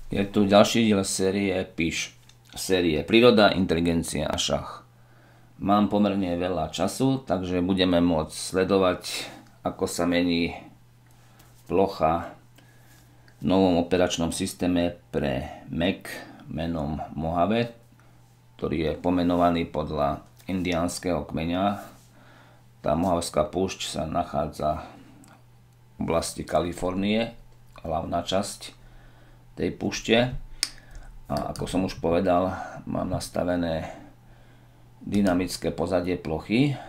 Je tu ďalší diel série Píš. Série Príroda, inteligencia a šach. Mám pomerne veľa času, takže budeme môcť sledovať, ako sa mení plocha v novom operačnom systéme pre Mac menom Mojave, ktorý je pomenovaný podľa indiánskeho kmeňa. Tá Mojavská púšť sa nachádza v oblasti Kalifornie, hlavná časť tej púšte. A ako som už povedal, mám nastavené dynamické pozadie plochy,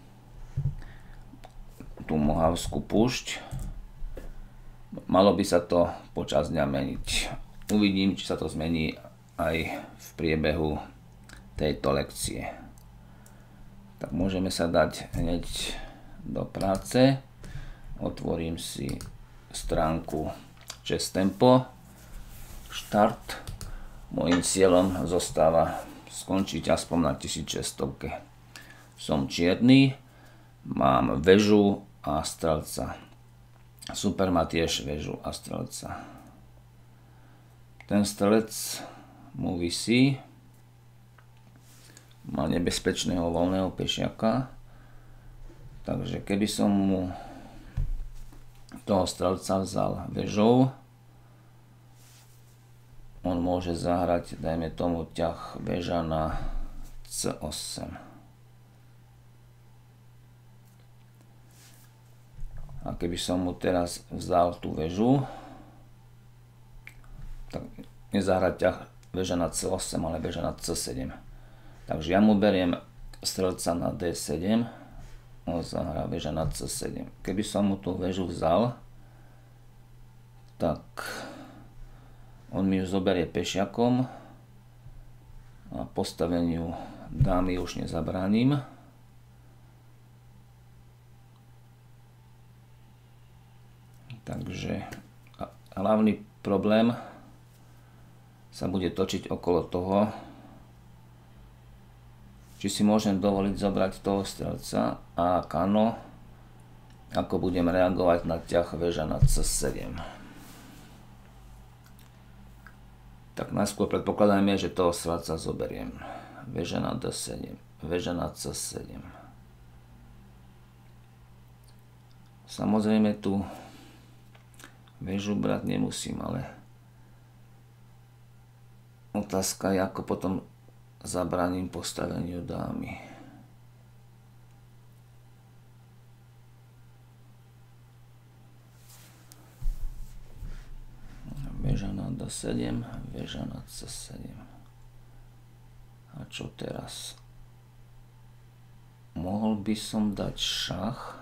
tú Mojavskú púšť. Malo by sa to počas dňa meniť. Uvidím, či sa to zmení aj v priebehu tejto lekcie. Tak môžeme sa dať hneď do práce. Otvorím si stránku Chess Tempo. Štart. Mojím cieľom zostáva skončiť aspoň na 1600. Som čierny, mám väžu a strelca. Super má tiež väžu a strelca. Ten strelec mu visí, má nebezpečného voľného pešiaka, takže keby som mu toho strelca vzal väžou, on môže zahrať, dajme tomu, ťah väža na C8. A keby som mu teraz vzal tú väžu, tak nezahrať ťah väža na C8, ale väža na C7. Takže ja mu beriem strelca na D7, on zahrá väža na C7. Keby som mu tú väžu vzal, tak on mi ju zoberie pešiakom a postaveniu dámy už nezabránim. Takže hlavný problém sa bude točiť okolo toho, či si môžem dovoliť zobrať toho strelca a ak áno, ako budem reagovať na ťah väža na C7. Tak najskôr predpokladajme, že toho strelca zoberiem. Väža na D7, väža na C7. Samozrejme tu väžu brať nemusím, ale otázka je, ako potom zabraním postaveniu dámy. Väža na D7, väža na C7. A čo teraz? Mohol by som dať šach.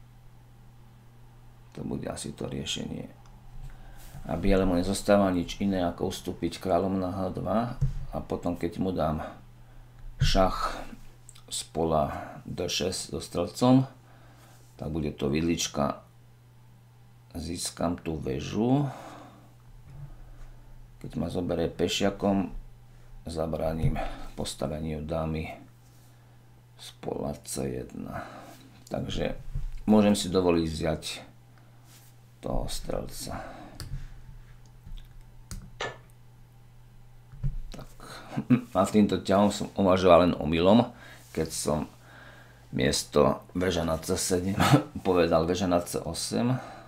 To bude asi to riešenie. A bielemu nezostáva nič iné, ako ustúpiť kráľom na H2 a potom, keď mu dám šach z pola D6 so strelcom, tak bude to vidlička. Získam tú väžu. Keď ma zoberie pešiakom, zabránim postaveniu dámy z pola C1. Takže môžem si dovoliť vziať toho strelca. Tak. A týmto ťahom som uvažoval len omylom, keď som miesto väža na C7 povedal väža na C8.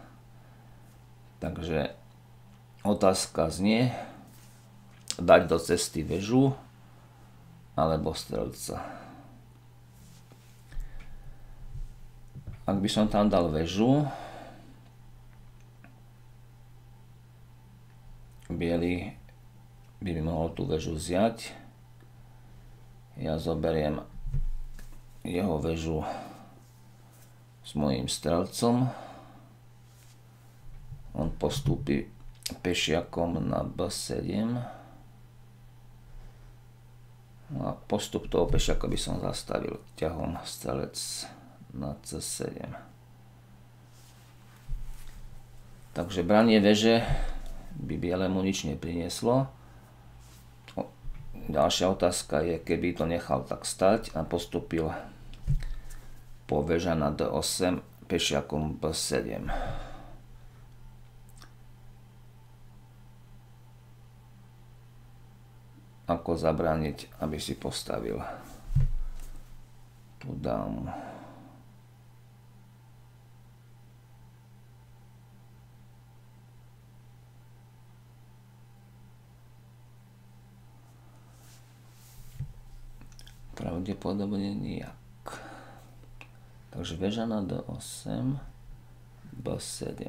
Takže otázka znie, dať do cesty väžu alebo strelca. Ak by som tam dal väžu, biely by mi mohol tú väžu vziať. Ja zoberiem jeho väžu s mojím strelcom. On postúpi pešiakom na B7. A postup toho pešiaka by som zastavil ťahom strelec na C7. Takže branie väže by bielemu nič neprinieslo. Ďalšia otázka je, keby to nechal tak stať a postupil po väža na D8 pešiakom B7. ako zabrániť, aby si postavil tú dámu. Pravdepodobne nijak. Takže väža na D8, B7.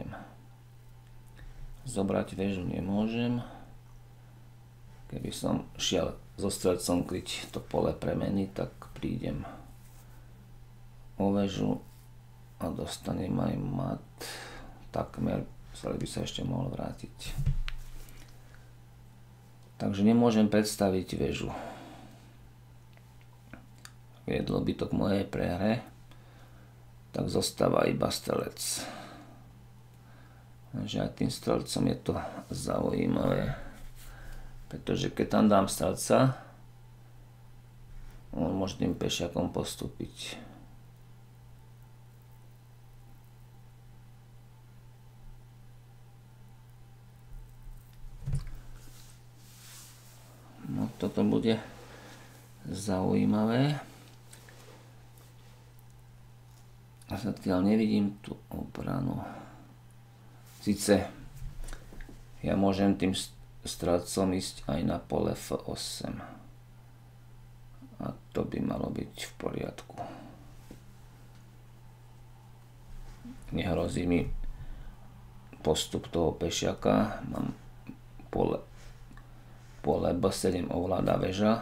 Zobrať väžu nemôžem. Keby som šiel so strelcom kryť to pole premeny, tak prídem o väžu a dostanem aj mat. Takmer, celý by sa ešte mohol vrátiť. Takže nemôžem predstaviť väžu. Viedlo by to k mojej prehre, tak zostáva iba strelec. Takže aj tým strelcom je to zaujímavé, pretože keď tam dám strelca, on môže tým pešiakom postúpiť. No toto bude zaujímavé. A zatiaľ nevidím tú obranu. Sice ja môžem tým strelcom ísť aj na pole F8. A to by malo byť v poriadku. Nehrozí mi postup toho pešiaka. Mám pole B7 ovláda väža.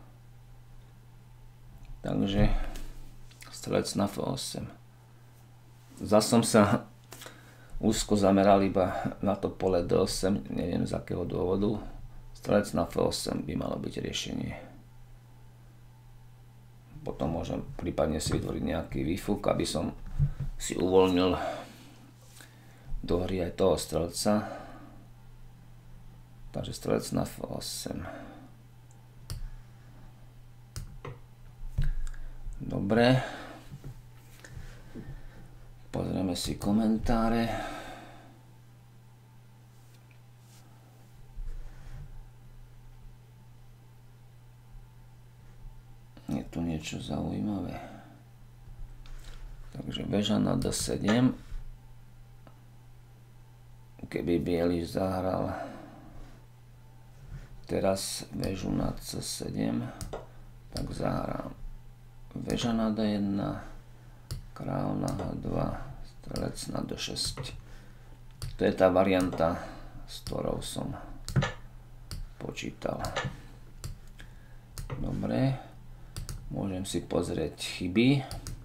Takže strelec na F8. Zas som sa úzko zameral iba na to pole D8, neviem z akého dôvodu. Strelec na F8 by malo byť riešenie. Potom môžem prípadne si vytvoriť nejaký výfuk, aby som si uvoľnil do hry aj toho strelca. Takže strelec na F8. Dobre. Pozrieme si komentáre. Je tu niečo zaujímavé. Takže väža na D7. Keby biely zahral teraz väžu na C7, tak zahrám väža na D1, kráľ na H2, strelec na D6. To je tá varianta, s ktorou som počítal. Dobre, môžem si pozrieť chyby.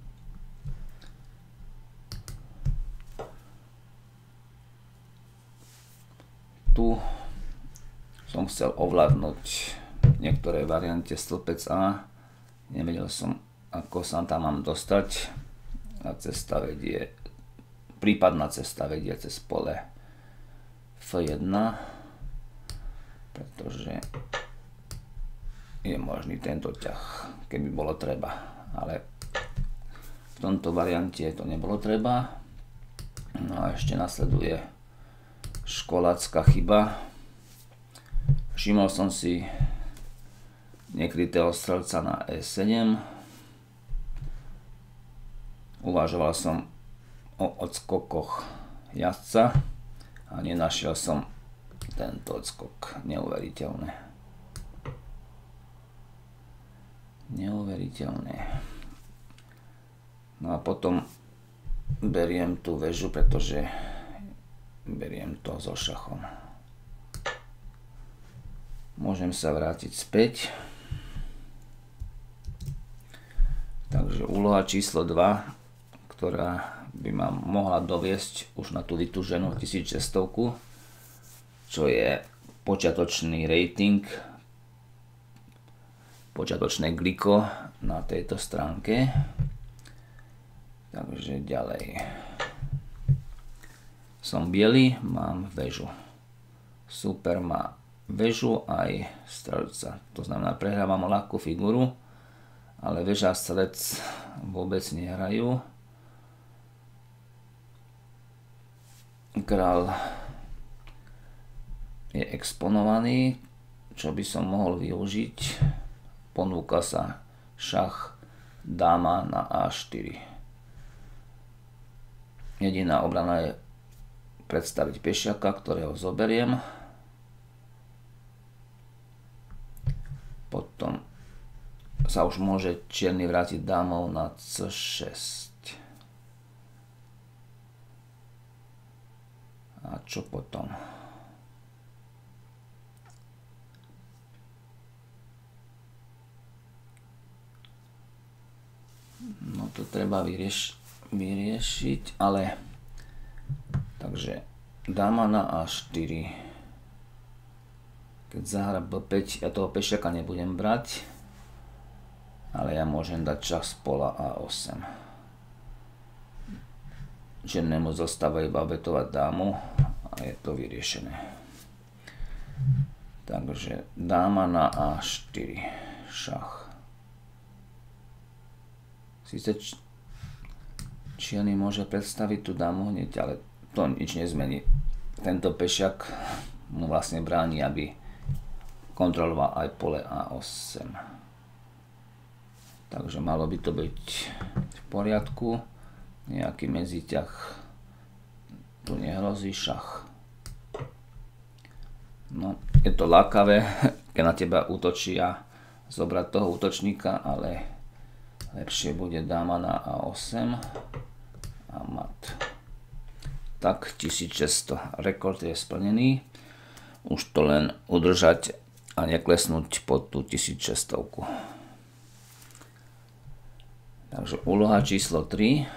Tu som chcel ovládnuť niektoré variante stĺpec A. Nevedel som, ako sa tam mám dostať. A cesta vedie, prípadná cesta vedie cez pole F1, pretože je možný tento ťah, keby bolo treba, ale v tomto variante to nebolo treba. No a ešte nasleduje školácka chyba. Všimol som si nekrytého strelca na E7. Uvažoval som o odskokoch jazdca a nenašiel som tento odskok. Neuveriteľné. Neuveriteľné. No a potom beriem tú väžu, pretože beriem to so šachom. Môžem sa vrátiť späť. Takže úloha číslo 2, ktorá by ma mohla doviesť už na tú vytúženú 1600, čo je počiatočný rating, počiatočné gliko na tejto stránke. Takže ďalej. Som biely, mám väžu. Super má väžu aj strelca. To znamená, prehrávam ľahkú figuru, ale väža a strelec vôbec nehrajú. Král je exponovaný, čo by som mohol využiť, ponúka sa šach dáma na A4. Jediná obrana je predstaviť pešiaka, ktorého zoberiem. Potom sa už môže čierny vrátiť dámou na C6. A čo potom? No to treba vyriešiť, ale takže dáma na A4. Keď zahra B5, ja toho pešiaka nebudem brať, ale ja môžem dať šach z pola A8. Čiernemu zostáva iba obetovať dámu a je to vyriešené. Takže dáma na A4, šach. Sice čierny môže predstaviť tú dámu hneď, ale to nič nezmení. Tento pešiak mu vlastne bráni, aby kontroloval aj pole A8. Takže malo by to byť v poriadku. Nejaký medziťah tu nehrozí, šach. No, je to lákavé, keď na teba útočí a zobrať toho útočníka, ale lepšie bude dáma na A8 a mat. Tak, 1600. Rekord je splnený. Už to len udržať a neklesnúť pod tú 1600. Takže úloha číslo 3.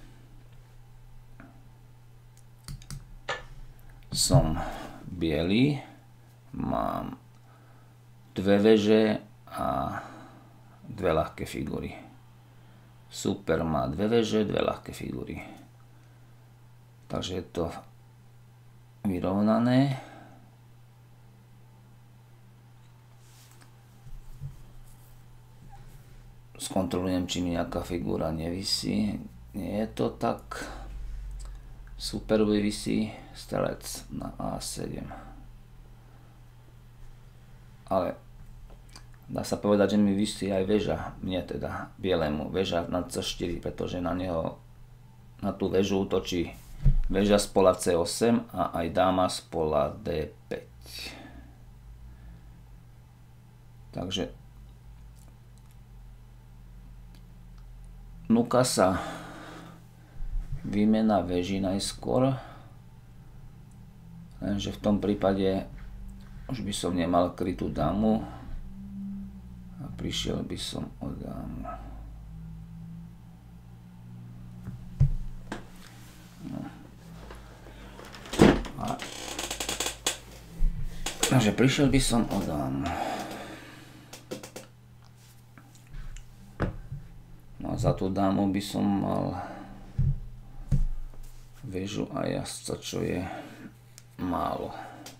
Som biely. Mám dve veže a dve ľahké figúry. Super má dve veže, dve ľahké figúry. Takže je to vyrovnané. Skontrolujem, či mi nejaká figúra nevisí. Nie je to tak. Super vyvisí strelec na A7. Ale dá sa povedať, že mi visí aj väža. Mne teda, bielemu. Väža na C4, pretože na neho, na tú väžu útočí väža z pola C8 a aj dáma z pola D5. Takže núka sa výmena väží najskôr, lenže v tom prípade už by som nemal krytú dámu a prišiel by som o dámu. No. Takže prišiel by som o dámu. No a za tú dámu by som mal väžu a jazdca, čo je málo.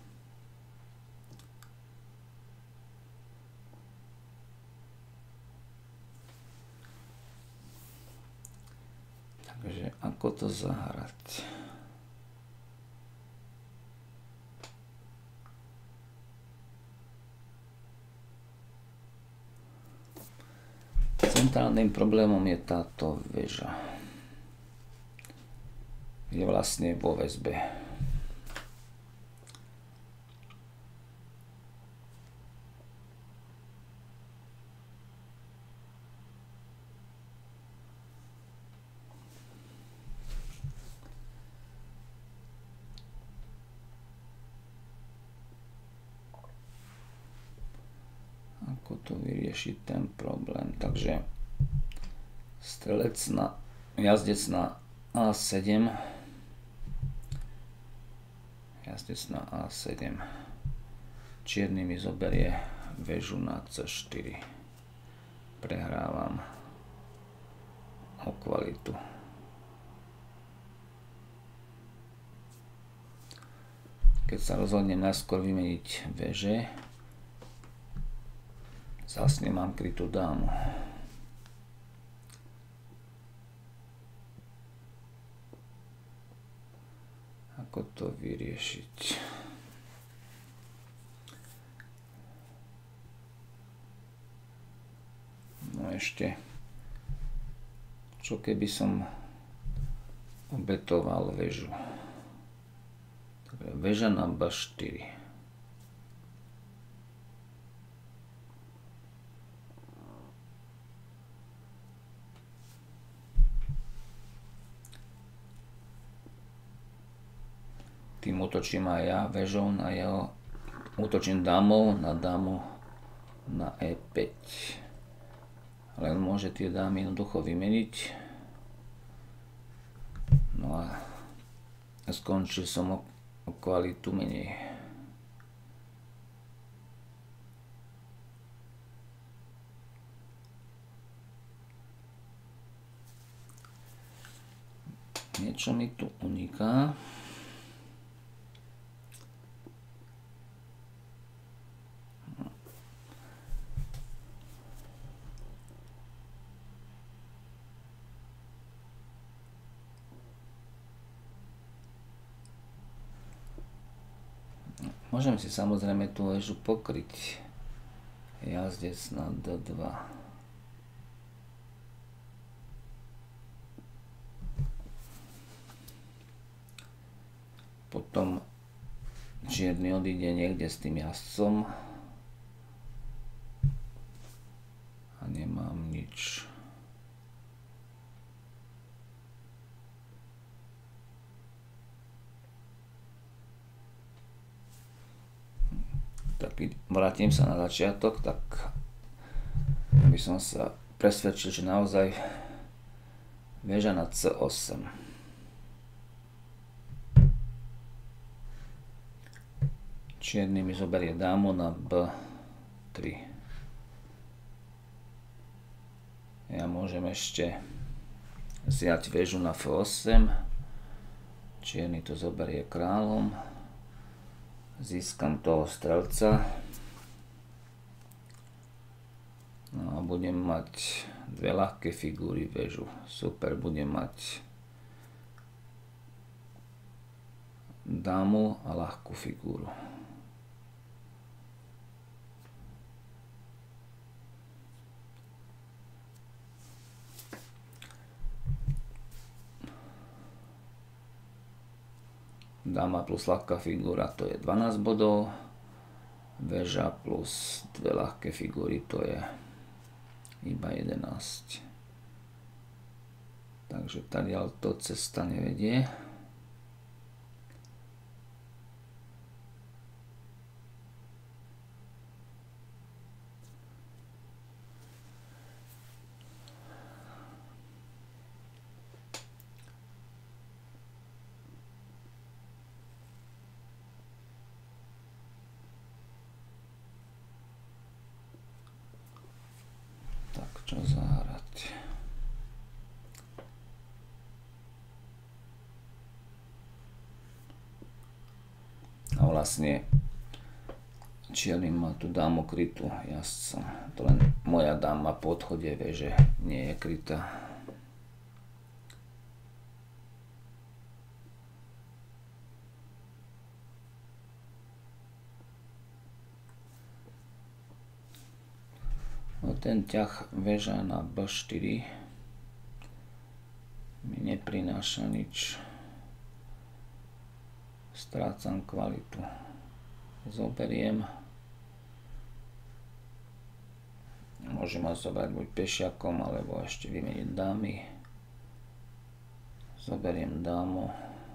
Takže ako to zahrať? Centrálnym problémom je táto väža. Je vlastne vo väzbe. Ako to vyriešiť ten problém? Takže jazdec na A7. Jazdec na A7. Čierny mi zoberie väžu na C4. Prehrávam o kvalitu. Keď sa rozhodnem najskôr vymeniť väže, zase nemám krytú dámu. Ako to vyriešiť? ešte, čo keby som obetoval väžu. Väža na B4. Tým útočím aj ja väžou na jeho, útočím dámou na dámu na E5. Len môže tie dámy jednoducho vymeniť. No a skončil som o kvalitu menej. Niečo mi tu uniká. Môžem si samozrejme tú väžu pokryť. Jazdec na D2. Potom čierny odíde niekde s tým jazdcom. A nemám nič. Tak vrátim sa na začiatok, tak aby som sa presvedčil, že naozaj väža na C8. Čierny mi zoberie dámu na B3. Ja môžem ešte zjať väžu na F8. Čierny to zoberie kráľom. Získam toho strelca. No a budem mať dve ľahké figúry väžu. Super, budem mať dámu a ľahkú figúru. Dáma plus ľahká figúra, to je 12 bodov. Väža plus dve ľahké figúry, to je iba 11. Takže tadiaľ to cesta nevedie. Čo zahrať? A vlastne čierny má tú dámu krytú jazdcom. To len moja dáma po odchode veže nie je krytá. Ten ťah väža na B4 mi neprináša nič. Strácam kvalitu. Zoberiem. Môžem ho zobrať buď pešiakom, alebo ešte vymeniť dámy. Zoberiem dámu.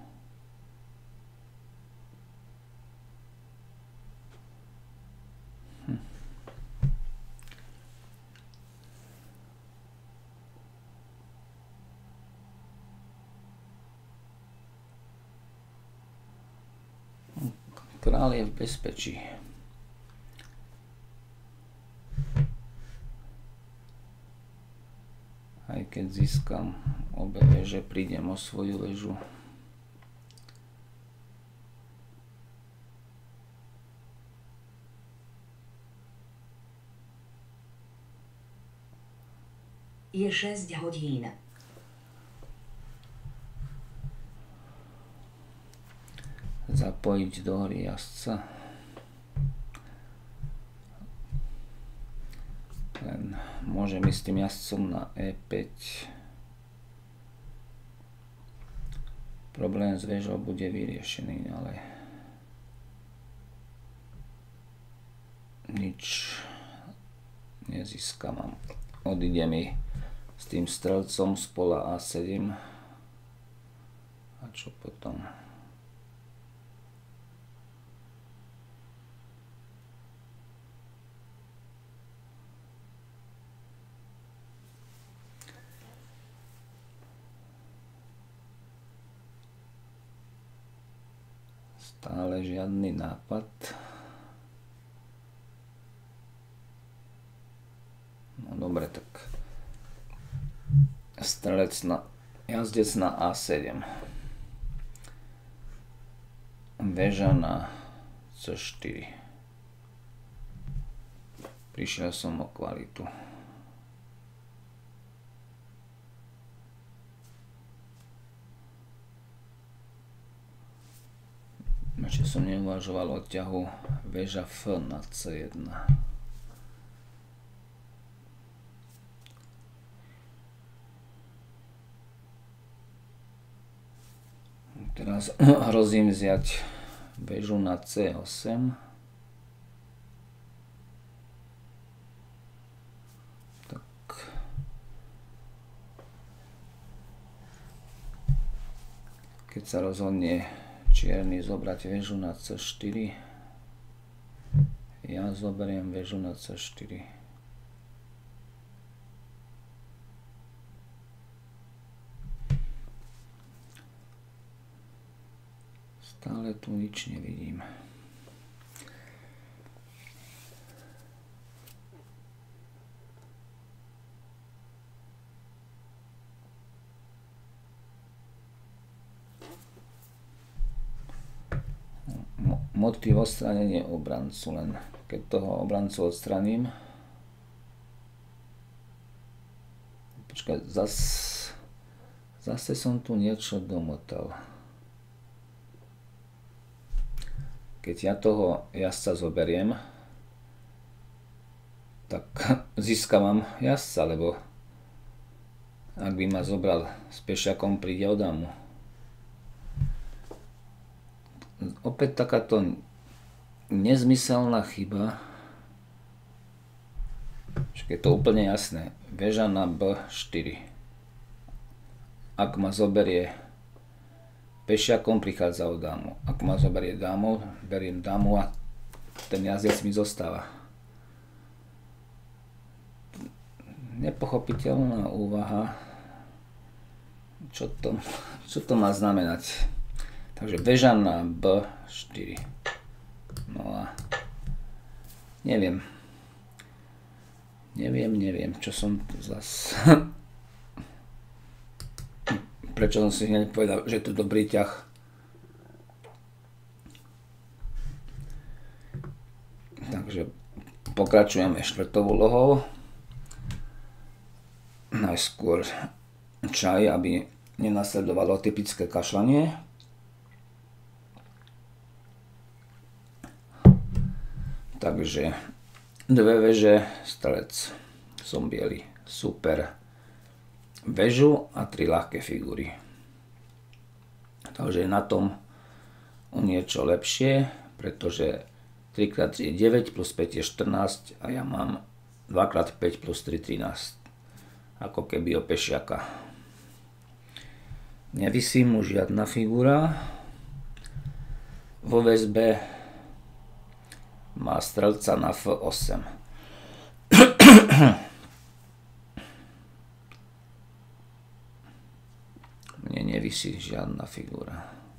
Král je v bezpečí. Aj keď získam obe väže, prídem o svoju väžu. Je 6 hodín. Zapojiť do hry jazdca. Len môžem ísť tým jazdcom na E5. Problém s väžou bude vyriešený, ale nič nezískam. Odíde mi s tým strelcom z pola A7. A čo potom? Stále žiadny nápad. No dobre, tak jazdec na A7. Väža na C4. Prišiel som o kvalitu. Ešte som neuvažoval o ťahu väža F na C1. Teraz hrozím vziať väžu na C8. Tak. Keď sa rozhodne čierny zobrať väžu na C4, ja zoberiem väžu na C4. Stále tu nič nevidím. Motív odstránenie obrancu, len keď toho obrancu odstraním. Počkaj, zase som tu niečo domotal. Keď ja toho jazdca zoberiem, tak získavam jazdca, lebo ak by ma zobral s pešiakom, príde o dámu. Opäť takáto nezmyselná chyba. Je to úplne jasné. Väža na B4. Ak ma zoberie pešiakom, prichádza o dámu. Ak ma zoberie dámou, beriem dámu a ten jazdec mi zostáva. Nepochopiteľná úvaha. Čo to má znamenať? Takže väža na B4. No a neviem, čo som zas... Prečo som si hneď povedal, že je to dobrý ťah. Takže pokračujeme štvrtou úlohou. Najskôr čaj, aby nenasledovalo typické kašľanie. Takže dve väže, strelec, som biely, super. Väžu a 3 ľahké figúry. Takže na tom o niečo lepšie, pretože 3x3 je 9, plus 5 je 14 a ja mám 2x5 plus 3 13. Ako keby o pešiaka. Nevisí mu žiadna figúra. Vo väzbe má strelca na F8. Mne nevisí žiadna figúra.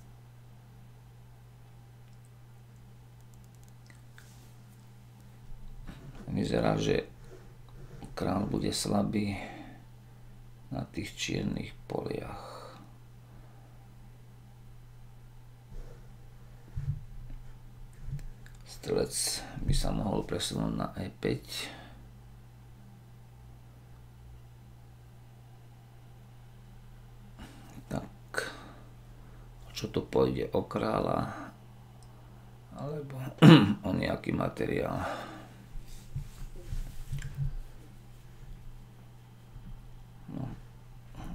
Vyzerá, že kráľ bude slabý na tých čiernych poliach. Strelec by sa mohol presunúť na E5. Tak, čo to pôjde, o kráľa alebo o nejaký materiál.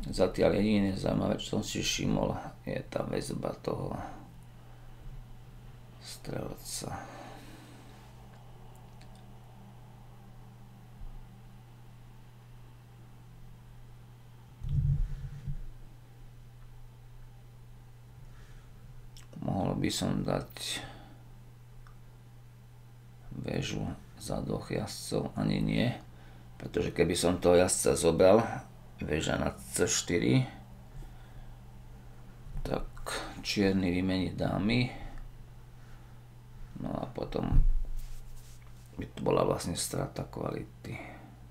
Zatiaľ jediné zaujímavé, čo som si všimol, je tá väzba toho strelca. Mohol by som dať väžu za dvoch jazdcov, ani nie, pretože keby som toho jazdca zobral, väža na C4, tak čierny vymení dámy, no a potom by to bola vlastne strata kvality.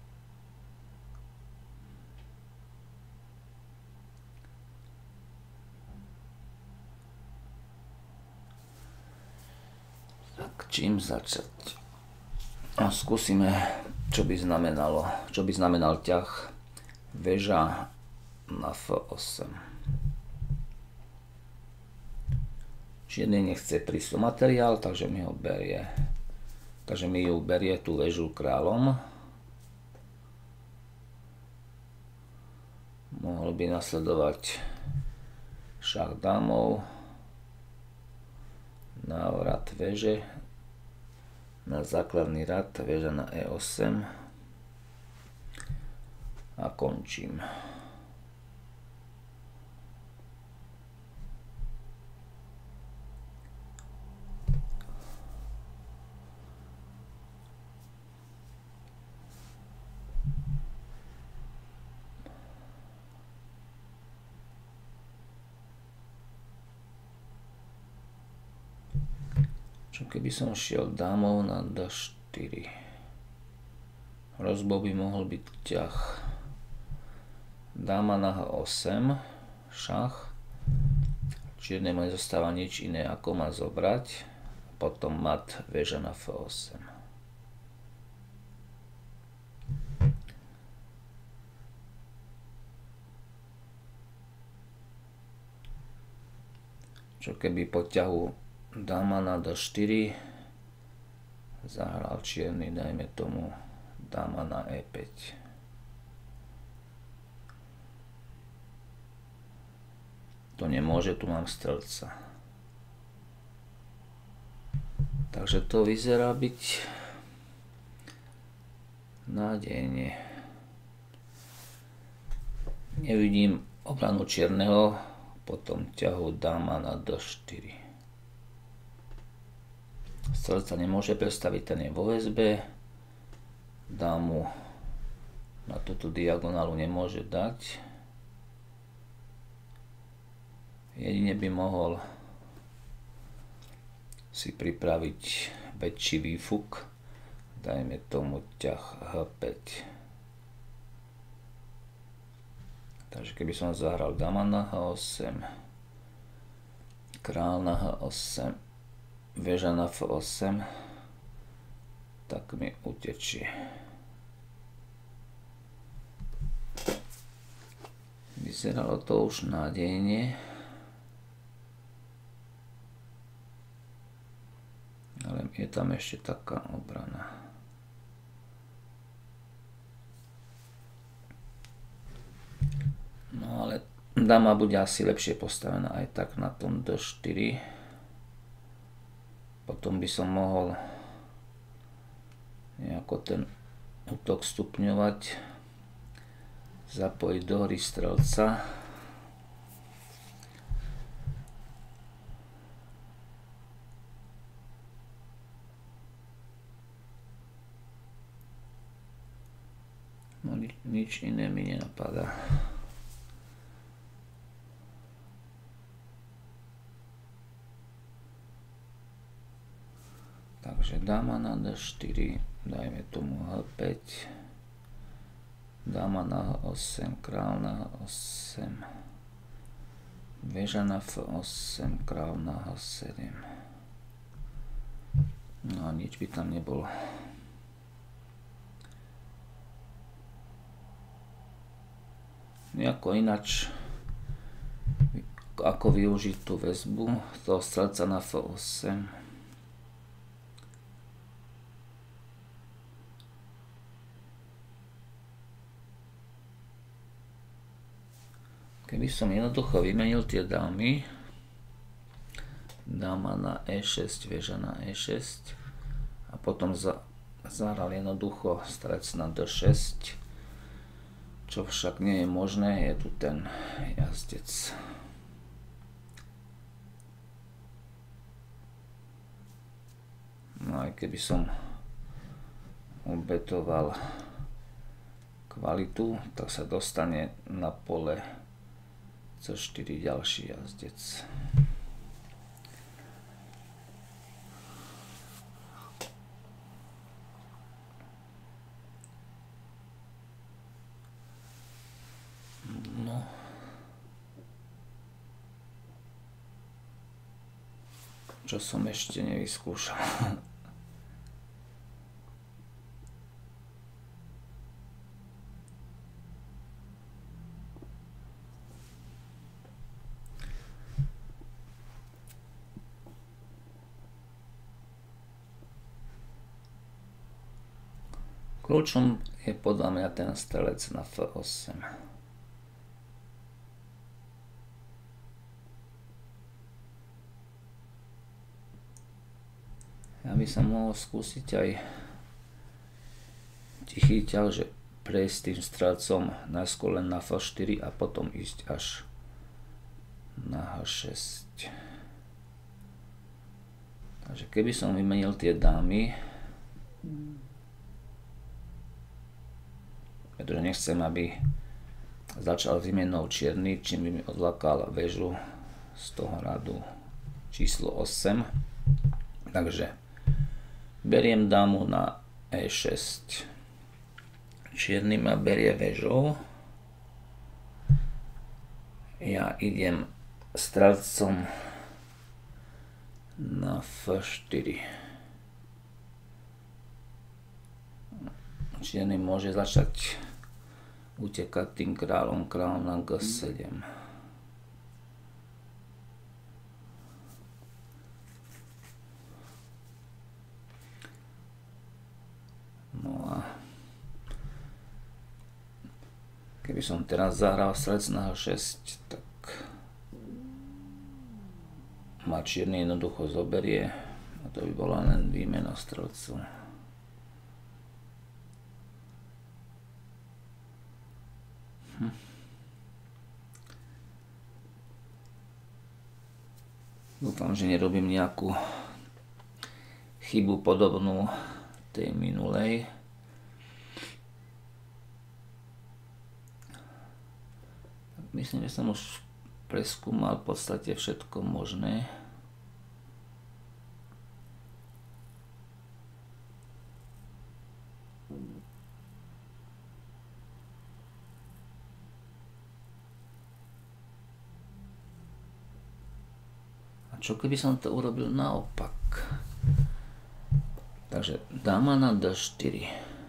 Tak čím začať? No, skúsime, čo by znamenal ťah väža na F8. Čierny nechce prísť o materiál, takže mi ju berie tú väžu kráľom. Mohol by nasledovať šach dámov, návrat väže na základný rad, väža na E8 a končím. Čo keby som šiel dámou na D4? Hrozbou by mohol byť ťah dáma na H8, šach. Čierne mu nezostáva nič iné, ako ma zobrať. Potom mat, väža na F8. Čo keby po ťahu dáma na D4 zahral čierny, dajme tomu dáma na E5. To nemôže, tu mám strelca. Takže to vyzerá byť nádejne. Nevidím obranu čierneho, potom ťahu dáma na D4. Strelca nemôže predstaviť, ten je vo väzbe. Dámu na túto diagonálu nemôže dať. Jedine by mohol si pripraviť väčší výfuk. Dajme tomu ťah H5. Takže keby som zahral dáma na H8, král na H8, väža na F8, tak mi utečie. Vyzeralo to už nádejne, ale je tam ešte taká obrana. No ale dáma bude asi lepšie postavená aj tak na tom D4. Potom by som mohol nejako ten útok stupňovať, zapojiť do hry strelca. No nič iné mi nenapadá. Takže dáma na D4, dajme tomu H5, dáma na H8, král na H8, väža na F8, král na H7. No a nič by tam nebolo. Nejako inač, ako využiť tú väzbu toho strelca na F8. Keby som jednoducho vymenil tie dámy, dáma na E6, väža na E6 a potom zahral jednoducho strelec na D6, čo však nie je možné, je tu ten jazdec. No aj keby som obetoval kvalitu, tak sa dostane na pole C4 ďalší jazdec. No. Čo som ešte nevyskúšal. Kľúčom je podľa mňa ten strelec na F8. Ja by som mohol skúsiť aj tichý ťah, že prejsť tým strelcom najskôr len na F4 a potom ísť až na H6. Takže keby som vymenil tie dámy, pretože nechcem, aby začal výmenou čierny, čím by mi odlákal väžu z toho radu číslo 8. Takže beriem dámu na E6. Čierny ma berie väžou. Ja idem strelcom na F4. Čierny môže začať utekať tým kráľom na G7. No a keby som teraz zahral strelec na H6, tak ma čierny jednoducho zoberie a to by bola len výmena strelcov. Dúfam, že nerobím nejakú chybu podobnú tej minulej. Myslím, že som už preskúmal v podstate všetko možné. Čo keby som to urobil naopak? Takže dáma na D4.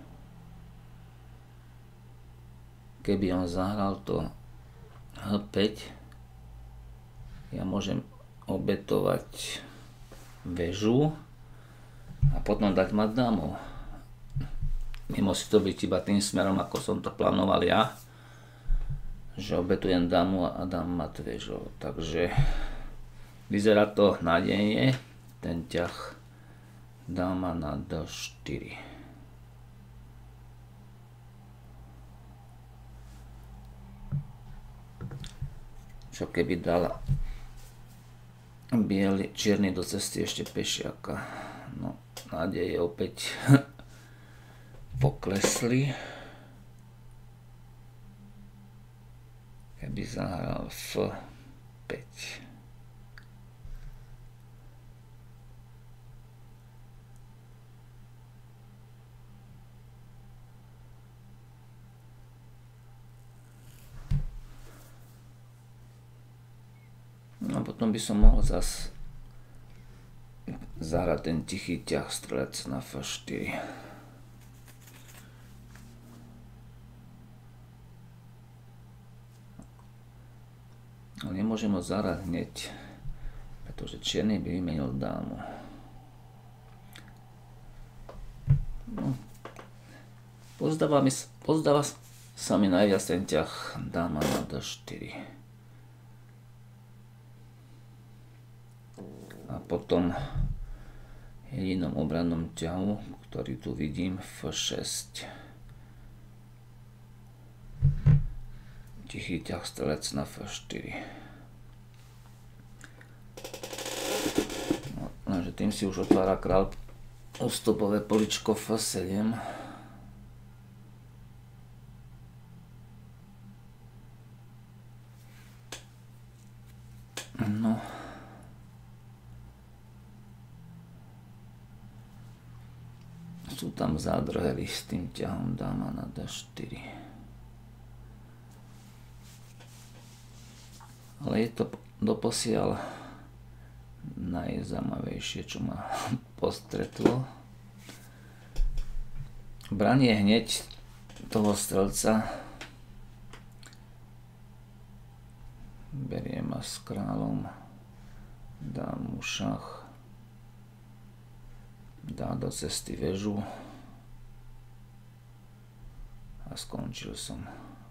Keby on zahral to H5, ja môžem obetovať väžu a potom dať mať dámov. Nemusí to byť iba tým smerom, ako som to plánoval ja, že obetujem dámu a dám mať väžou. Takže vyzerá to nádejne, ten ťah dáma na D4. Čo keby dal čierny do cesty ešte pešiaka. No, nádeje opäť poklesli. Keby zahral F5. A potom by som mohol zase zahrať ten tichý ťah strelec na F4. Ale nemôžem ho zahrať hneď, pretože čierny by vymenil dámu. No. Pozdáva sa mi najviac ten ťah dáma na D4. po tom jedinom obrannom ťahu, ktorý tu vidím, F6. Tichý ťah strelec na F4. No, lenže tým si už otvára král ústupové poličko F7. No. Sú tam zádrhely s tým ťahom dáma na D4. Ale je to doposiaľ najzaujímavejšie, čo ma postretlo. Branie hneď toho strelca. Berie ma s kráľom. Dá mu šach. Dá do cesty väžu. A skončil som.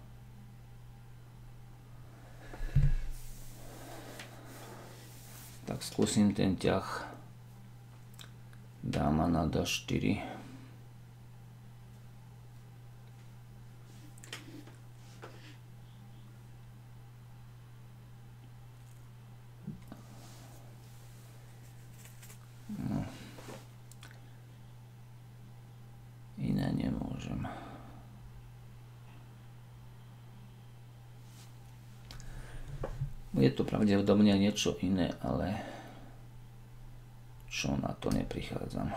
Tak skúsim ten ťah. Dáma na D4. No. Iné nemôžem. Je to pravdepodobne niečo iné, ale čo na to neprichádzam.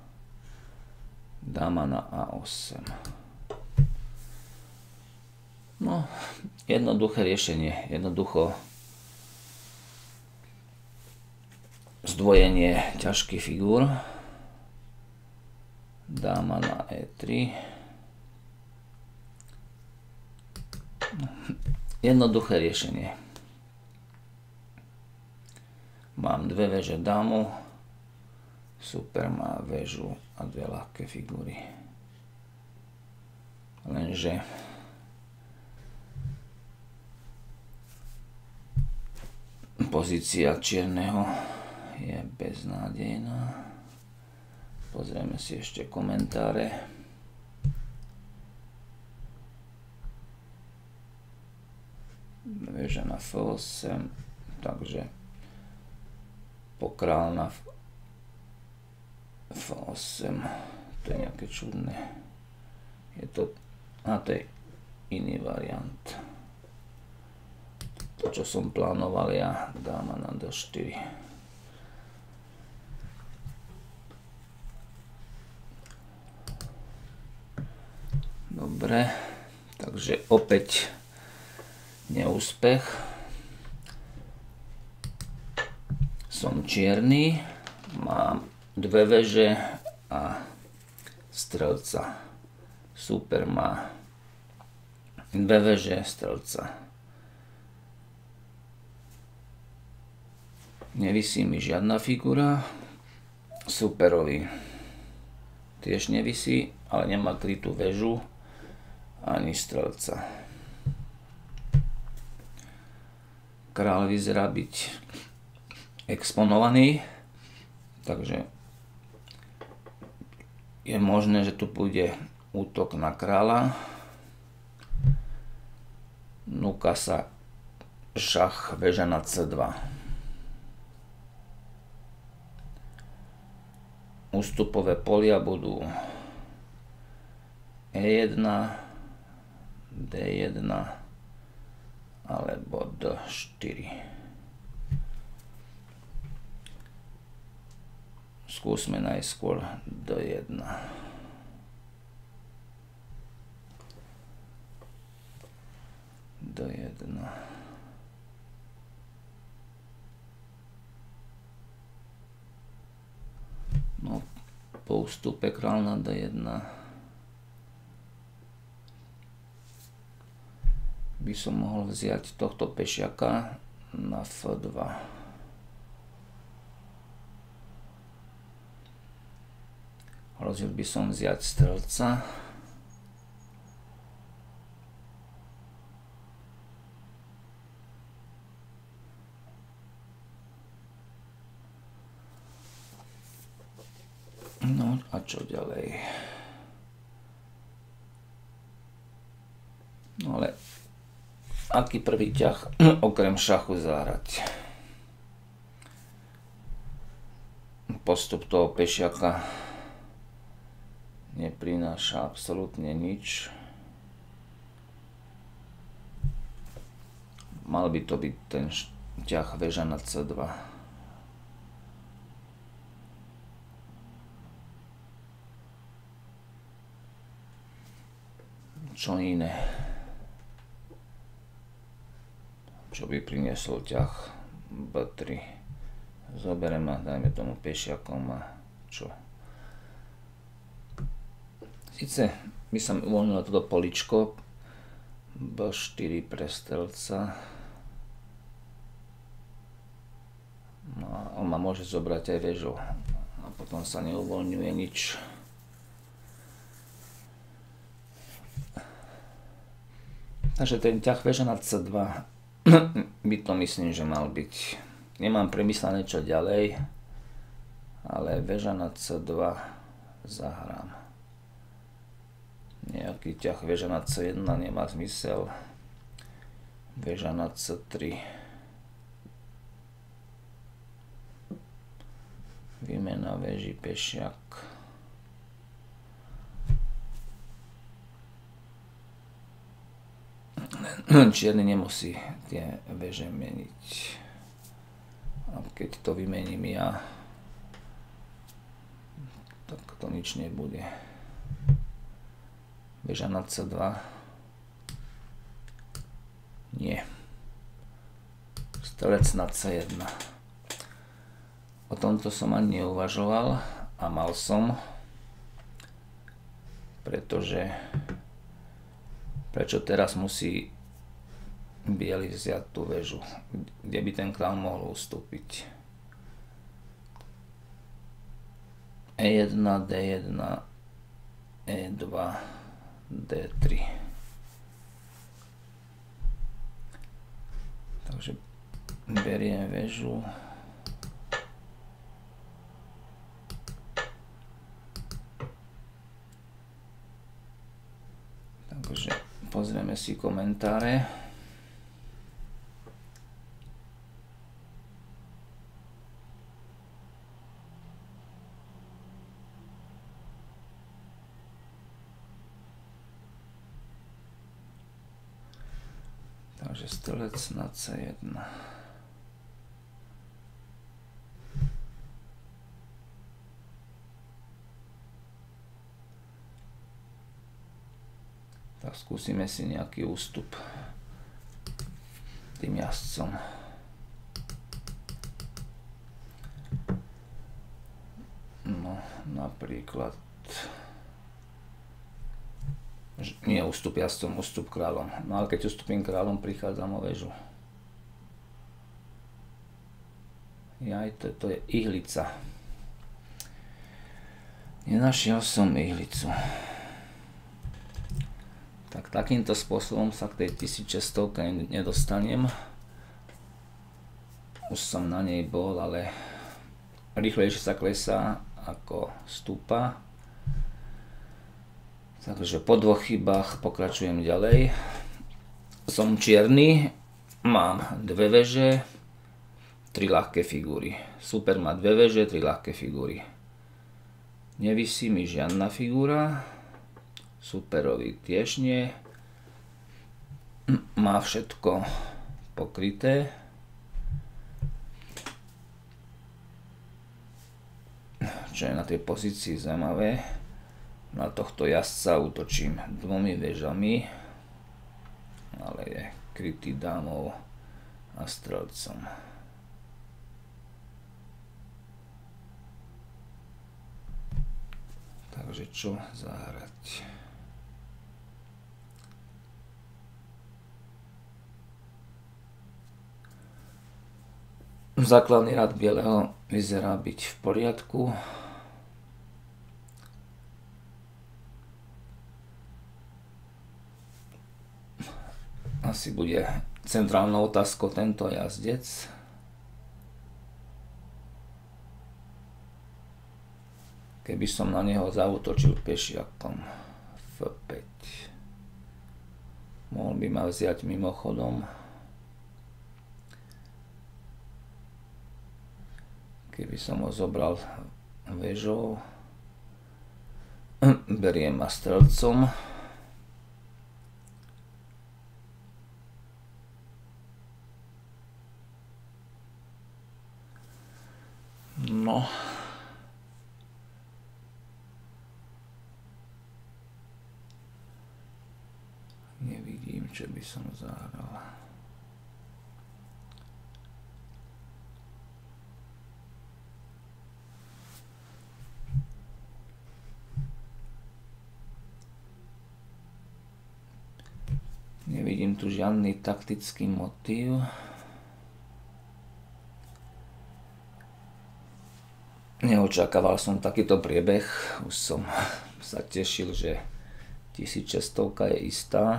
Dáma na A8. No, jednoduché riešenie. Jednoducho zdvojenie ťažkých figúr. Dáma na E3. Jednoduché riešenie. Mám dve väže dámu, super má väžu a dve ľahké figúry. Lenže pozícia čierneho je beznádejná. Pozrieme si ešte komentáre. Väža na F8, takže pokrál na F8, to je nejaké čudné. Je to, to je iný variant. To, čo som plánoval ja, dáma na D4. Dobre, takže opäť neúspech. Som čierny, mám dve väže a strelca. Super má dve väže, strelca. Nevisí mi žiadna figura. Superovi tiež nevisí, ale nemá krytú väžu ani strelca. Král vyzerá byť exponovaný, takže je možné, že tu bude útok na kráľa. Núka sa šach, väža na C2. Ústupové polia budú E1, D1 alebo D4. Skúsme najskôr D1. D1. No, po ústupe kráľ na D1 by som mohol vziať tohto pešiaka na F2. Hrozil by som vziať strelca. A čo ďalej? No ale aký prvý ťah okrem šachu zahrať? Postup toho pešiaka neprináša absolútne nič. Mal by to byť ten ťah väža na C2. Čo iné? Čo by priniesol ťah B3? Zoberiem a dajme tomu pešiakom a čo? Sice by som uvoľnil toto poličko B4 pre strelca. No a on ma môže zobrať aj väžou a potom sa neuvoľňuje nič. Takže ten ťah väža na C2 by to myslím, že mal byť. Nemám premyslené čo ďalej, ale väža na C2 zahrám. Nejaký ťah väža na C1 nemá zmysel. Väža na C3. Výmena väží pešiak. Čierny nemusí tie väže meniť. A keď to vymením ja, tak to nič nebude. Väža na C2. Nie. Strelec na C1. O tomto som ani neuvažoval a mal som, pretože prečo teraz musí biely vziať tú väžu, kde by ten král mohol ustúpiť. E1, D1, E2, D3. Takže beriem väžu. Takže pozrieme si komentáre. Takže strelec na C1. Tak skúsime si nejaký ústup tým jazdcom. No, napríklad nie ústup jazdcom, ústup kráľom. No ale keď ustupím kráľom, prichádzam o väžu. Jaj, to je ihlica. Nenašiel som ihlicu. Tak takýmto spôsobom sa k tej 1600 nedostanem. Už som na nej bol, ale rýchlejšie sa klesá ako stúpa. Takže po dvoch chybách pokračujem ďalej. Som čierny, mám dve väže, 3 ľahké figúry. Super má dve väže, 3 ľahké figúry. Nevisí mi žiadna figúra. Superovi tiež nie. Má všetko pokryté. Čo je na tej pozícii zaujímavé. Na tohto jazdca útočím 2 väžami, ale je krytý dámou a strelcom. Takže čo zahrať? Základný rad bieleho vyzerá byť v poriadku. Asi bude centrálnou otázkou tento jazdec. Keby som na neho zaútočil pešiakom F5. Mohol by ma vziať mimochodom. Keby som ho zobral väžou. Beriem ma strelcom. No. Nevidím, čo by som zahral. Nevidím tu žiadny taktický motív. Neočakával som takýto priebeh. Už som sa tešil, že 1600 je istá.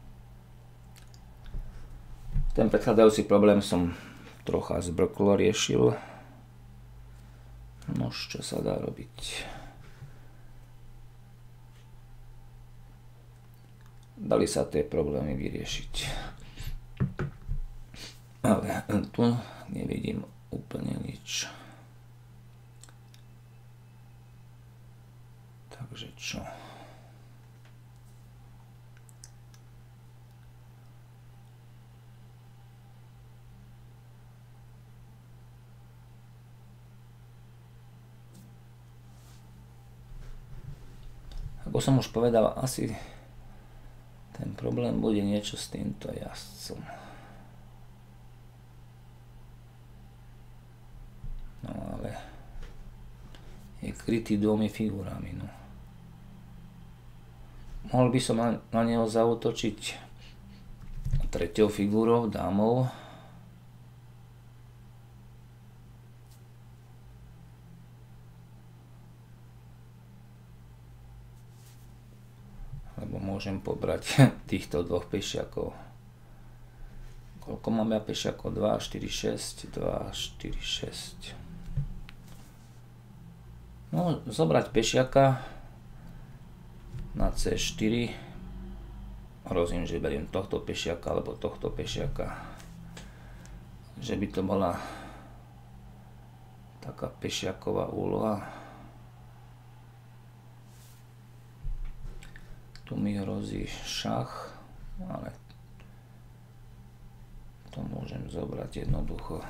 Ten predchádzajúci problém som trocha zbrklo riešil. No, čo sa dá robiť? Dali sa tie problémy vyriešiť. Ale tu nevidím úplne nič. Takže čo? Ako som už povedal, asi ten problém bude niečo s týmto jazdcom. No ale je krytý dvomi figurami, no. Mohol by som na neho zaútočiť treťou figurou, dámou. Lebo môžem pobrať týchto dvoch pešiakov. Koľko mám ja pešiakov? 2, 4, 6, 2, 4, 6. No, zobrať pešiaka na C4. Hrozím, že beriem tohto pešiaka alebo tohto pešiaka. Že by to bola taká pešiaková úloha. Tu mi hrozí šach, ale to môžem zobrať jednoducho.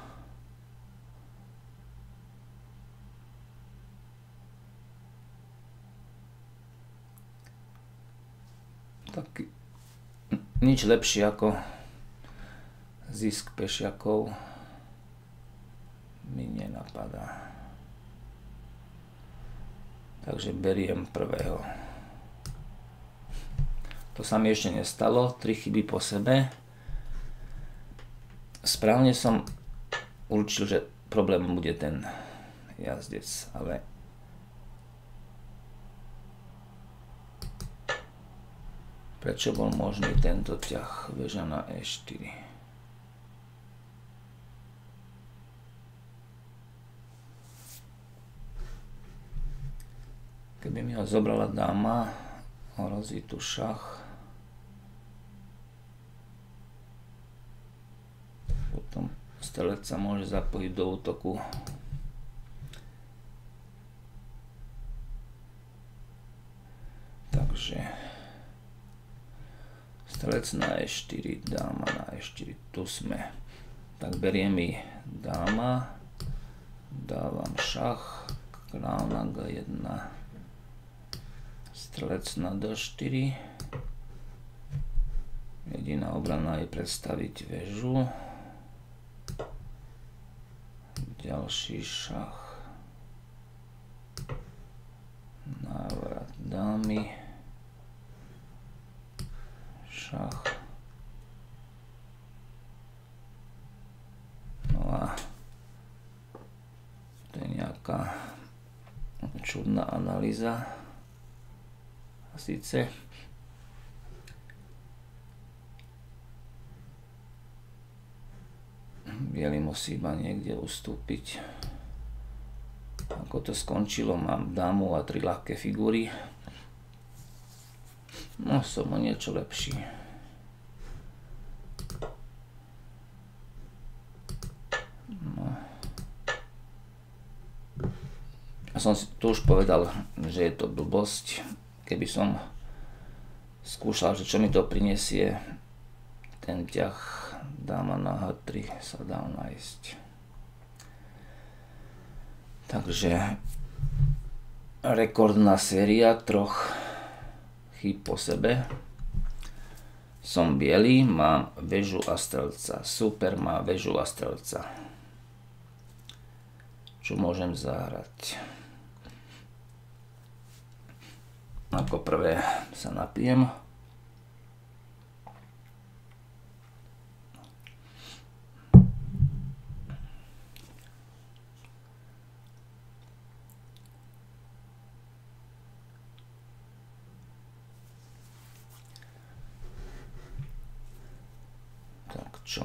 Tak nič lepšie ako zisk pešiakov mi nenapadá. Takže beriem prvého. To sa mi ešte nestalo, 3 chyby po sebe. Správne som určil, že problém bude ten jazdec, ale prečo bol možný tento ťah väža na E4? Keby mi ho zobrala dáma, hrozí tu šach. Potom strelec sa môže zapojiť do útoku. Takže strelec na E4, dáma na E4, tu sme. Tak beriem mi dáma, dávam šach, král na G1, strelec na D4. Jediná obrana je predstaviť väžu. Ďalší šach, návrat dámy, šach. No a to je nejaká čudná analýza. A síce biely musí iba niekde ustúpiť. Ak ako to skončilo. Mám dámu a 3 ľahké figúry. No, som o niečo lepší. No. A som si tu už povedal, že je to blbosť. Keby som skúšal, že čo mi to prinesie, ten ťah dáma na H3 sa dá nájsť. Takže rekordná séria 3 chýb po sebe. Som biely, mám väžu a strelca. Super má väžu a strelca. Čo môžem zahrať? Ako prvé sa napijem. Čo?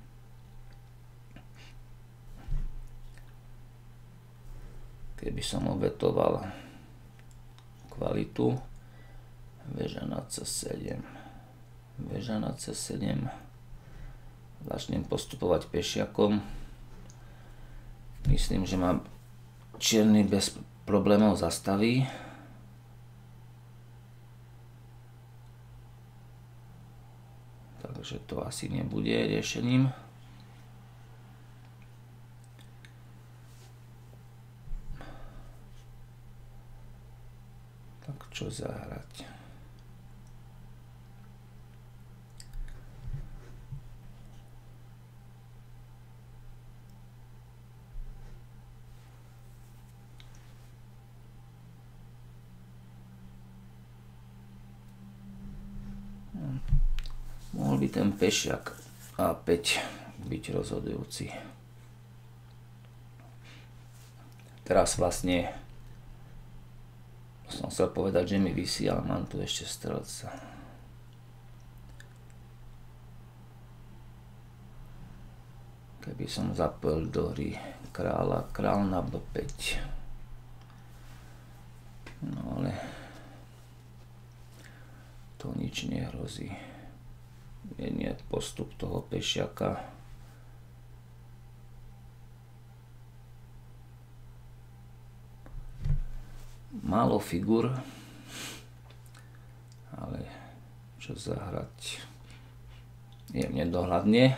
Keby som obetoval kvalitu, väža na C7, väža na C7, začnem postupovať pešiakom. Myslím, že ma čierny bez problémov zastaví. Takže to asi nebude riešením. Tak čo zahrať? Mohol by ten pešiak A5 byť rozhodujúci. Teraz vlastne som chcel povedať, že mi visí, ale mám tu ešte strelca. Keby som zapojil do hry kráľa, král na B5. No ale to nič nehrozí. Nie postup toho pešiaka. Málo figur, ale čo zahrať? Je nedohľadne.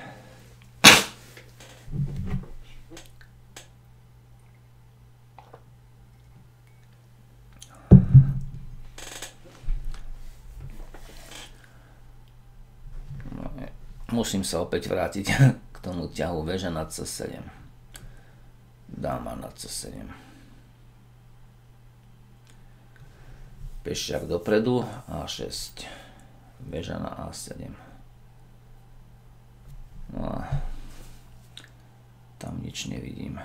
Musím sa opäť vrátiť k tomu ťahu väža na C7. Dáma na C7. Pešiak dopredu, A6. Väža na A7. No a tam nič nevidím.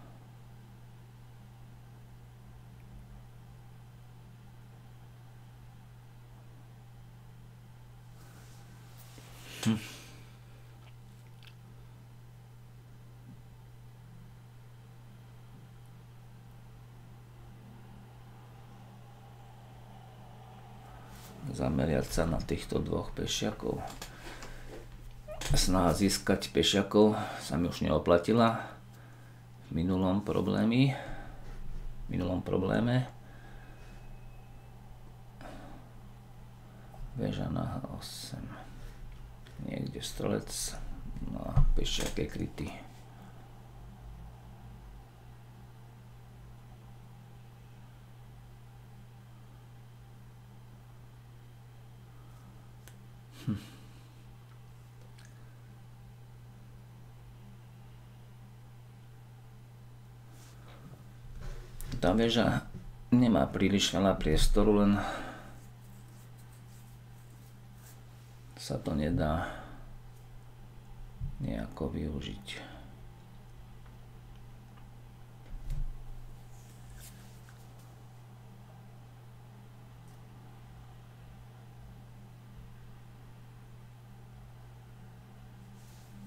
Zameriať sa na týchto dvoch pešiakov. Snaha získať pešiakov sa mi už neoplatila v minulom probléme. Väža na H8. Niekde strelec. No a pešiak je krytý. Tá väža nemá príliš veľa priestoru, len sa to nedá nejako využiť.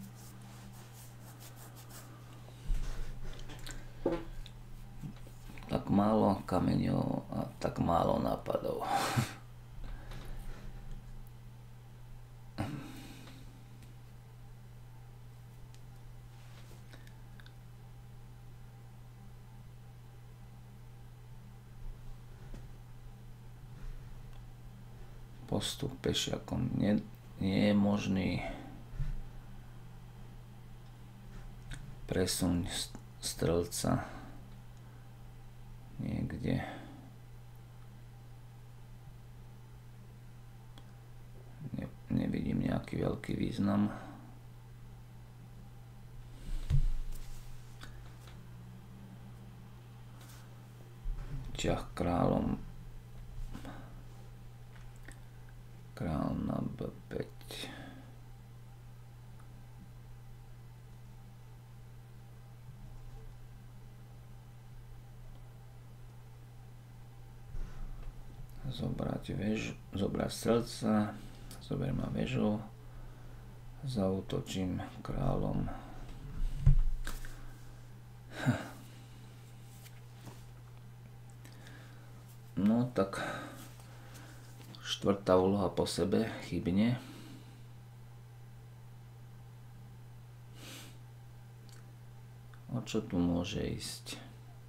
Tá málo kameňov a tak málo nápadov. Postup pešiakom nie je možný. Presuň strelca niekde. Nevidím nejaký veľký význam. Ťah kráľom. Král na B5. Zobrať väžu, zobrať strelca, zoberiem ma väžu, zaútočím kráľom. No tak štvrtá úloha po sebe chybne. O čo tu môže ísť?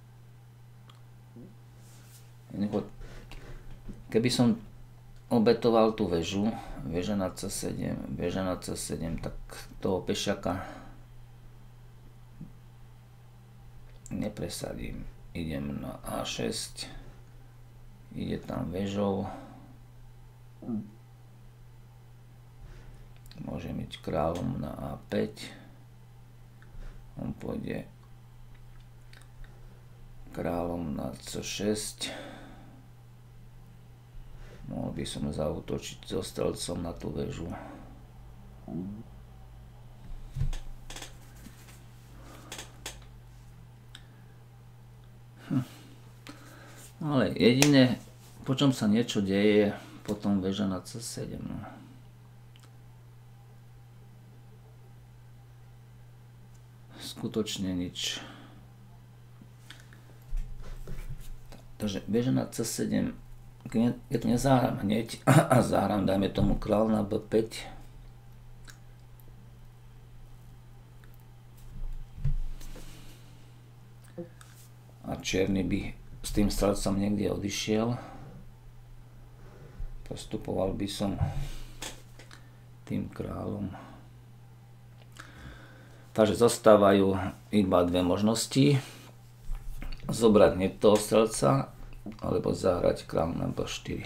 Keby som obetoval tú väžu, väža na C7, väža na C7, tak toho pešiaka nepresadím. Idem na A6, ide tam väžou, môžem ísť kráľom na A5, on pôjde kráľom na C6, mohol by som zaútočiť so strelcom na tú väžu. Ale jediné, po čom sa niečo deje, potom väža na C7. Skutočne nič. Takže väža na C7, keď to nezahrám hneď a zahrám, dajme tomu kráľ na B5. A čierny by s tým strelcom niekde odišiel. Postupoval by som tým kráľom. Takže zostávajú iba dve možnosti. Zobrať hneď toho strelca, alebo zahrať kráľ na B4.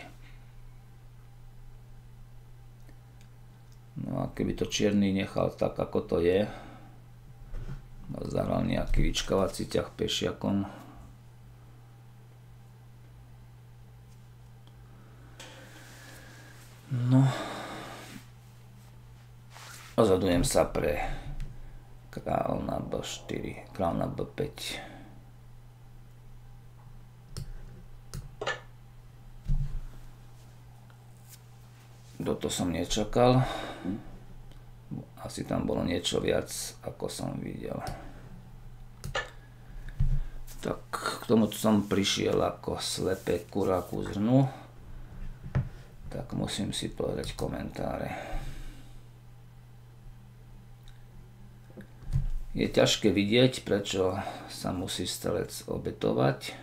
No a keby to čierny nechal tak, ako to je, zahral nejaký vyčkávací ťah pešiakom, no, rozhodujem sa pre kráľ na B4, kráľ na B5. Toto som nečakal. Asi tam bolo niečo viac, ako som videl. Tak k tomu som prišiel ako slepé kurá ku zrnu. Tak musím si povedať komentáre. Je ťažké vidieť, prečo sa musí strelec obetovať.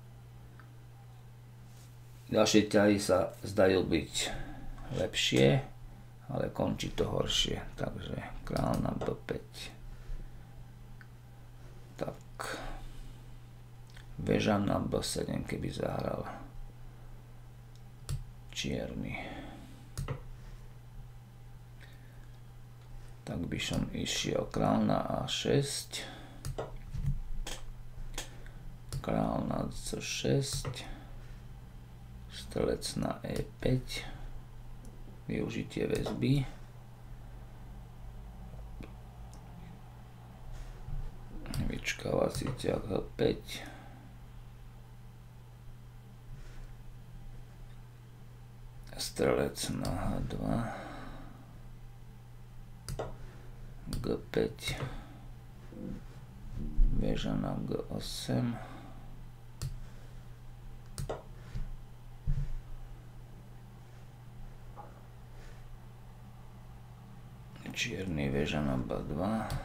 Ďalšie ťahy sa zdajú byť lepšie, ale končí to horšie. Takže kráľ na B5. Tak väža na B7, keby zahral čierny. Tak by som išiel kráľ na A6, kráľ na C6, strelec na E5, využitie väzby, vyčkávací ťah H5, strelec na H2, G5, väža na G8, Čierny väža na B2.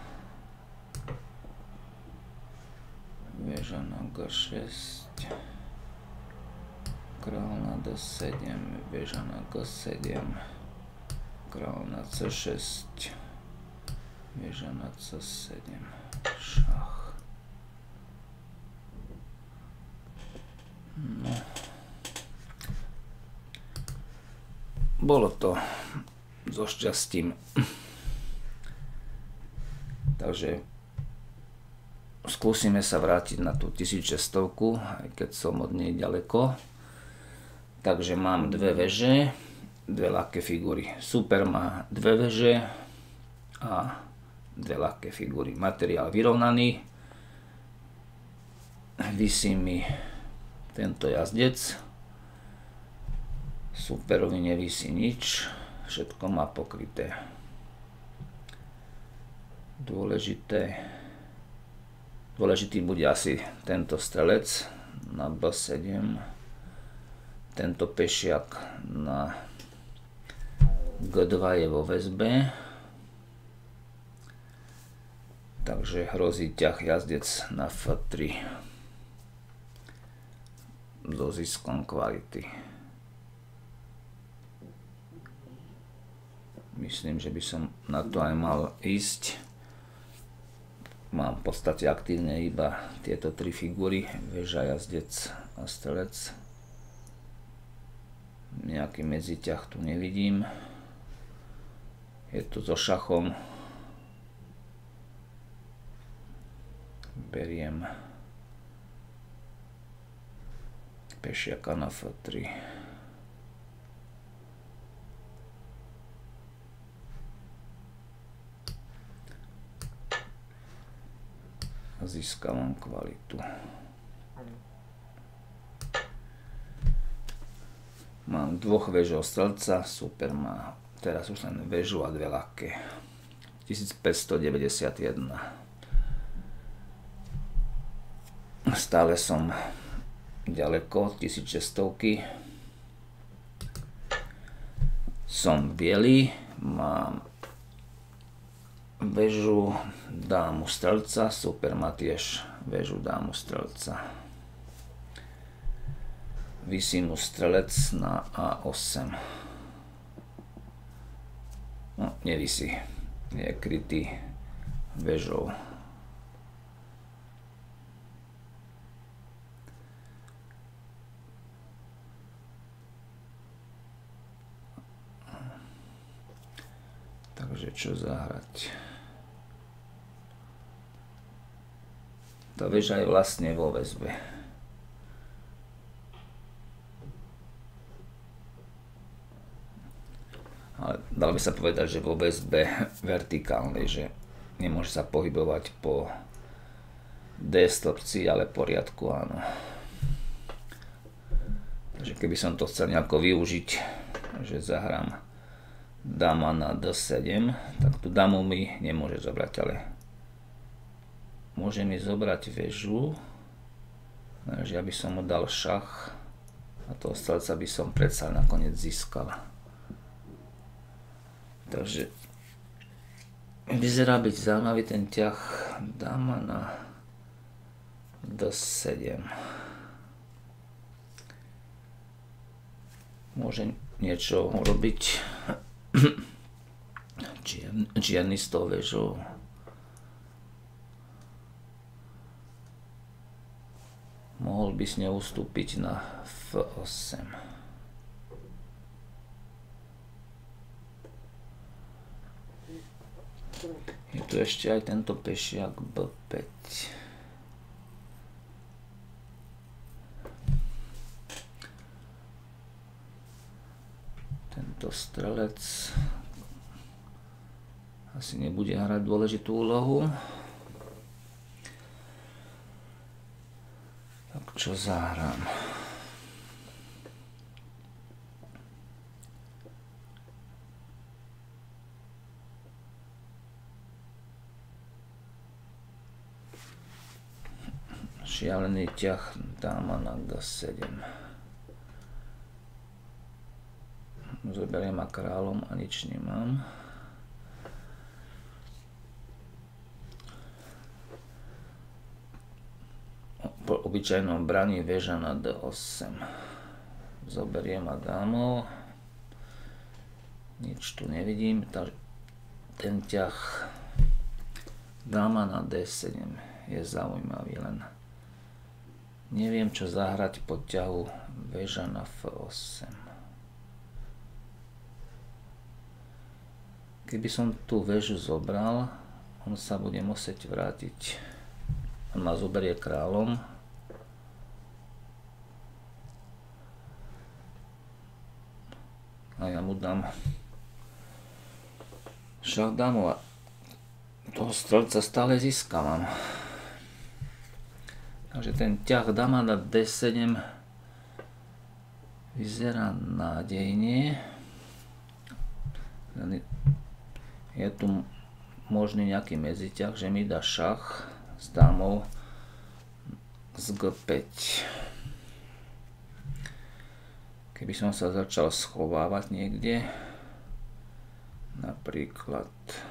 Väža na G6. Král na D7. Väža na G7. Král na C6. Väža na C7. Šach. No. Bolo to so šťastím. Takže skúsime sa vrátiť na tú 1600, aj keď som od nej ďaleko. Takže mám dve veže, dve ľahké figúry. Super má dve veže a dve ľahké figúry. Materiál vyrovnaný. Visí mi tento jazdec. Superovi nevisí nič. Všetko má pokryté. Dôležitý bude asi tento strelec na B7, tento pešiak na G2 je vo väzbe, takže hrozí ťah jazdec na F3 so ziskom kvality. Myslím, že by som na to aj mal ísť. Mám v podstate aktívne iba tieto tri figúry, väža, jazdec a strelec. Nejaký medziťah tu nevidím. Je to so šachom. Beriem pešiaka na F3. Získavam kvalitu. Mám dvoch väžov strelca, super má teraz už len väžu a dve ľahké. 1591. Stále som ďaleko, 1600. Som biely, mám väžu, dámu, strelca, super má tiež väžu, dámu, strelca. Visí mu strelec na A8. No, nevisí, je krytý väžou. Takže čo zahrať? Tá väža je vlastne vo väzbe. Ale dalo by sa povedať, že vo väzbe vertikálnej, že nemôže sa pohybovať po D stĺpci, ale poriadku áno. Takže keby som to chcel nejako využiť, že zahrám dáma na D7, tak tú dámu mi nemôže zobrať, ale môže mi zobrať väžu, takže ja by som mu dal šach a toho strelca by som predsa nakoniec získal. Takže vyzerá byť zaujímavý ten ťah dáma na D7. Môže niečo urobiť čierny s tou väžou. Mohol by s ňou ustúpiť na F8. Je tu ešte aj tento pešiak B5. Tento strelec asi nebude hrať dôležitú úlohu. Tak čo zahrám? Šialený ťah dáma na G7. Zoberiem a kráľom a nič nemám. obyčajnom braní väža na D8. Zoberiem a dámov. Nič tu nevidím, ten ťah dáma na D7 je zaujímavý, len neviem čo zahrať po ťahu väža na F8. Keby som tú väžu zobral, on sa bude musieť vrátiť. On ma zoberie kráľom. A ja mu dám šach dámu a toho strelca stále získavam. Takže ten ťah dáma na D7 vyzerá nádejne. Je tu možný nejaký medziťah, že mi dá šach s dámou z G5. Keby som sa začal schovávať niekde, napríklad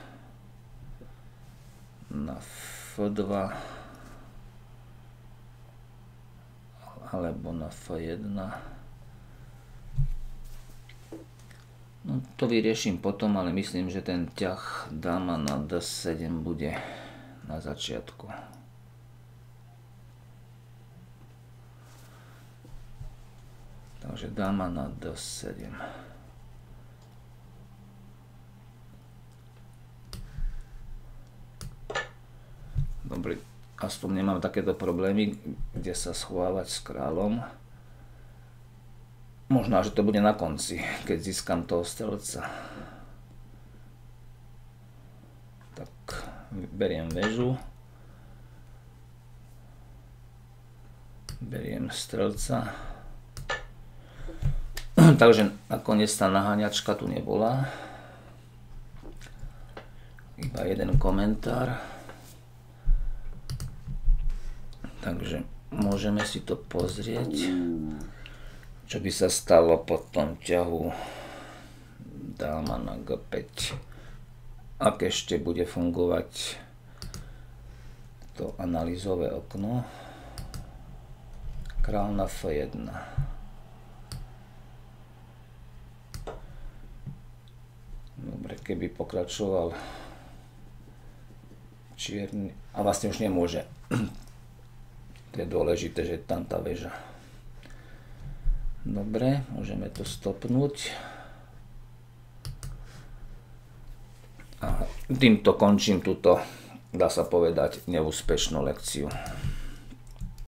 na F2 alebo na F1, no to vyrieším potom, ale myslím, že ten ťah dáma na D7 bude na začiatku. Takže dáma na D7. Dobre, aspoň nemám takéto problémy, kde sa schovávať s kráľom. Možno, že to bude na konci, keď získam toho strelca. Tak, beriem väžu. Beriem strelca. Takže nakoniec tá naháňačka tu nebola. Iba jeden komentár. Takže môžeme si to pozrieť, čo by sa stalo po tom ťahu dáma na G5. Ak ešte bude fungovať to analýzové okno. Kráľ na F1. Dobre, keby pokračoval čierny, a vlastne už nemôže. To je dôležité, že je tam tá väža. Dobre, môžeme to stopnúť. A týmto končím túto, dá sa povedať, neúspešnú lekciu.